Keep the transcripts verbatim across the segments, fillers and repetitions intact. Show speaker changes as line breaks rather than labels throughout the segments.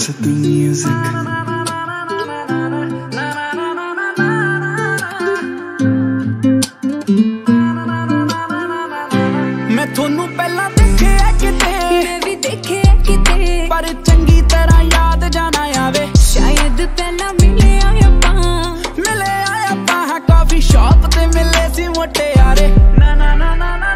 City Music। मैं थोनू पहला देखे किते, मैं भी देखे किते, पर चंगी तरह याद जाना आवे। शायद पहला मिले आया पा, मिले आया पा हाँ कॉफी शॉप ते मिले सी मोटे यारे। ना ना ना ना ना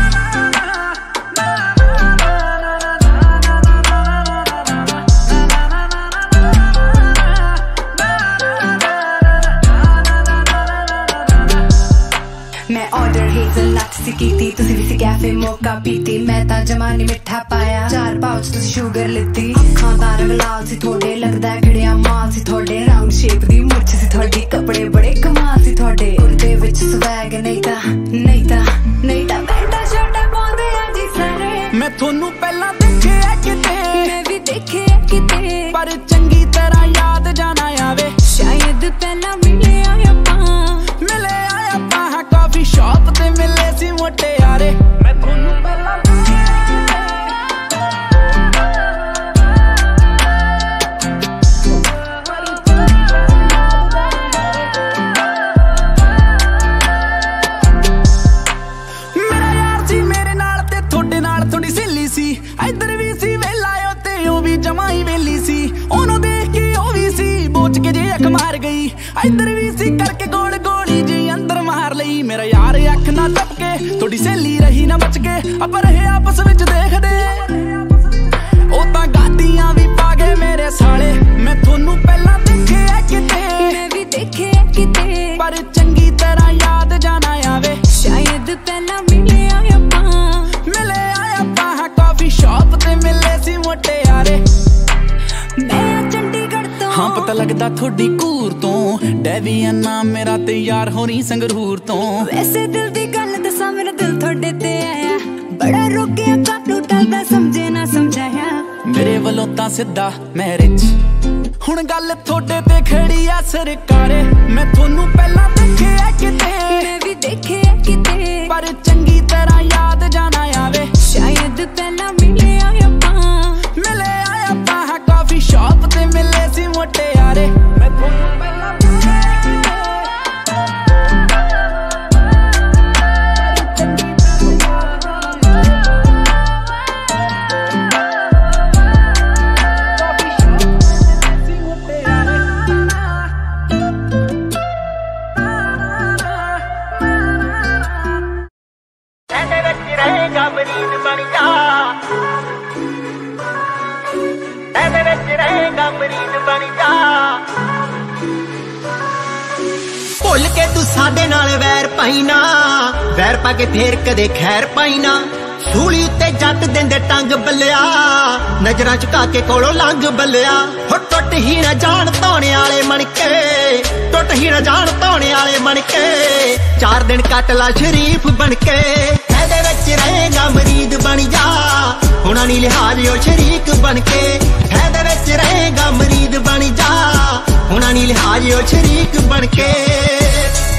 मैं ऑर्डर हेज़लनट सी कीती, तुसी भी सी कैफे मोका पीती। मैं ता जमानी मिठा पाया, चार पाउच तुसी शुगर लिती। अखां दा रंग लाल सी थोड़े, लगदा खड़िया माल सी थोड़े। राउंड शेप दी मुछ सी थोड़ी, कपड़े बड़े कमाल सी थोड़े। कुर्ते विच स्वैग नहीं ता नहीं ता नहीं ता पैंटा शर्टां पाउंदे आ जी सारे।
मैं थोनू पहला देखे किते,
मैं भी देखे किते,
पर चंगी तरह याद जाना आवे।
शायद पहला मिले आया पा,
मिले आया पा हाँ कॉफी शॉप ते मिले सी मोटे यारे। मैं थोनू पहला मेरा यार सी मेरे नाल ते थोड़े नाल थोड़ी सहेली सी। इधर भी सी वेला ते ओ भी जमा ही वेली सी। ओनू देख के ओ भी सी बोच के जे अख मार गई। इधर भी सी करके गोल गोली जी अंदर मार लई। मेरा यार अख ना टपके, थोड़ी सहेली रही ना बच के। अब रहे आपस विच देखदे, ओ तां गादियां भी पा गए मेरे साले। मैं थोनू पहला देखे किते,
मैं भी देखे किते,
पर चंगी तरह याद जाना आवे।
शायद पहला मिले आया पा,
मिले आया पा हाँ कॉफी शॉप ते मिले सी मोटे यारे।
मैं चंडीगढ़ तो
हाँ पता लगदा थोड़ी घूर तो, डेविया नाम मेरा ते यार होनी संगरूर तो।
वैसे दिल दी गल दसा, मेरा दिल थोड़े ते आया। बड़ा रोकिया काटू टलदा, समझे ना समझाया।
मेरे वलों तां सिद्धा मैरिज, हुण गल थोड़े ते खड़ी आ सरकारे। मैं थोनू पहला देखे किते,
मैं भी देखे किते,
पर चंगी तरह याद जाना आवे।
शायद पहला मिले आया पा,
मिले आया पा हाँ कॉफी शॉप ते मिले सी मोटे यारे। मैं थोनू पहला
मरीज बन जा, ऐसे विच रहेगा मरीज बन जा। भुल के तू साडे नाल वैर पाई ना, वैर पा के फेर कदे खैर पाई ना। सूली उत्ते जट देंदे टंग बल्लिया, नजरां झुका के कोलों लंघ बल्लिया। हो टुट ही ना जान धोने आले मन के, टुट ही ना जान धोने आले मन के। चार दिन कट ला शरीफ बन के, ऐदे विच रहेगा मरीद बन जा। हुणा नी लिहाज ओ शरीक बन के, ऐदे विच रहेगा मरीद बन जा। हुणा नी लिहाज ओ शरीक बन के।